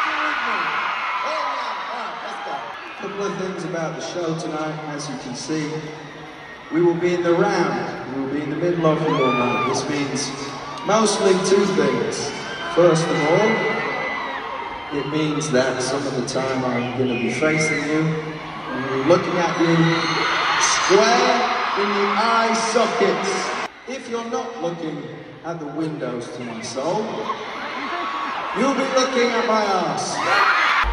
A couple of things about the show tonight. As you can see, we will be in the round. We will be in the middle of your night. This means mostly two things. First of all, it means that some of the time I'm going to be facing you and looking at you square in the eye sockets. If you're not looking at the windows to my soul, you'll be looking at my arse.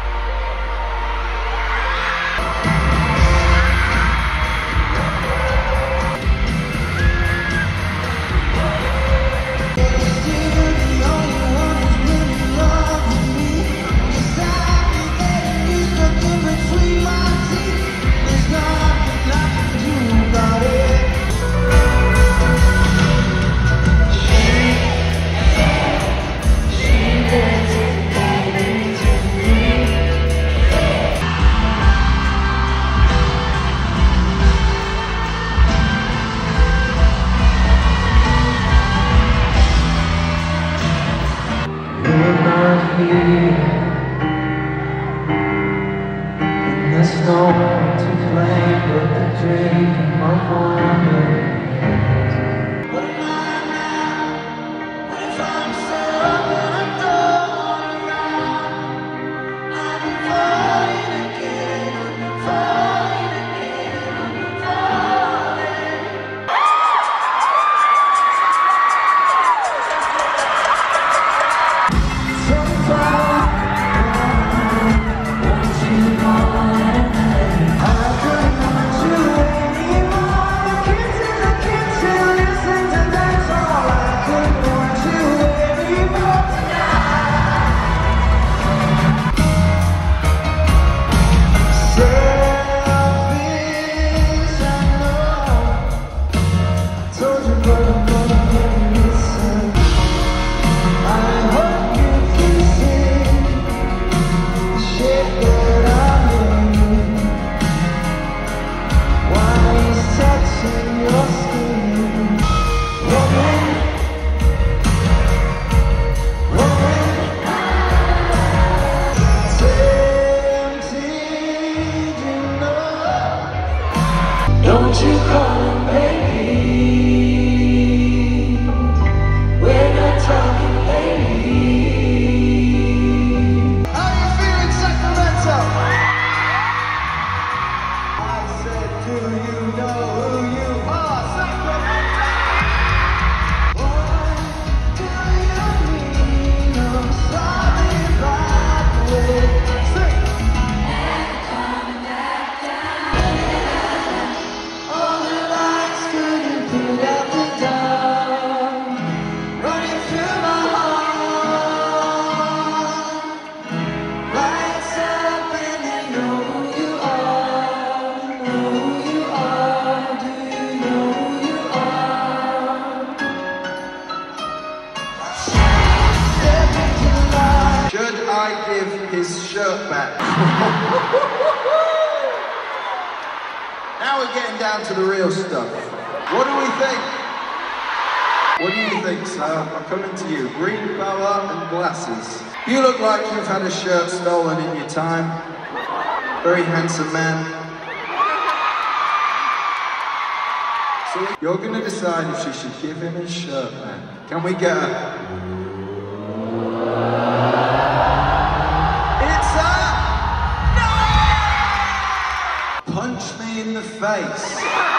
And there's no one to blame but the dream of wonder. What am I now? What if I'm someone I don't want around? I'm falling again, I'm falling again, I'm falling. So far. Don't you call him baby? We're not talking baby. How you feeling, Sacramento? I said, do you know who you are, Sacramento? What do you mean I'm sorry about the way? Should I give his shirt back? Now we're getting down to the real stuff. What do we think? What do you think, sir? I'm coming to you. Green boa and glasses. You look like you've had a shirt stolen in your time. Very handsome man. So you're going to decide if she should give him his shirt back. Can we get a... Punch me in the face.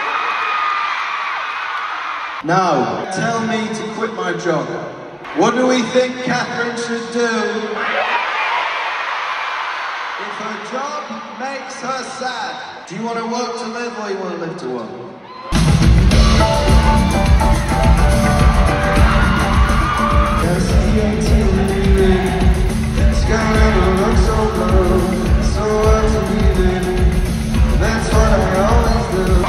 No. Tell me to quit my job. What do we think Catherine should do if her job makes her sad? Do you want to work to live or you want to live to work? That's what I always do.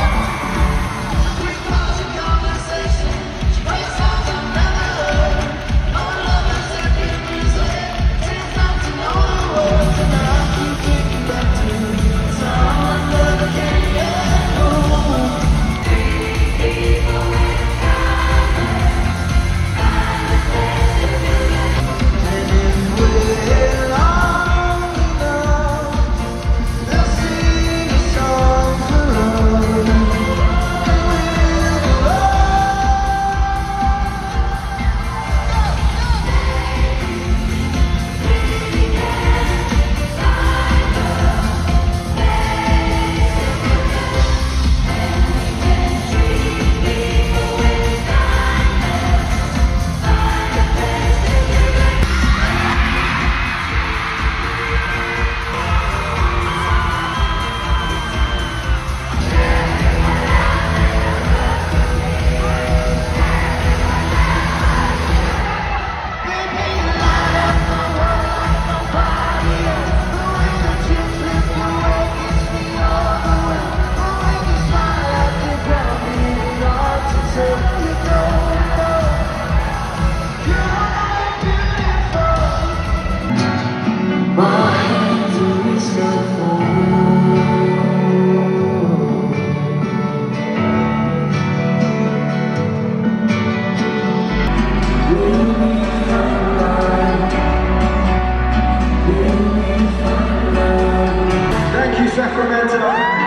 Thank you, Sacramento.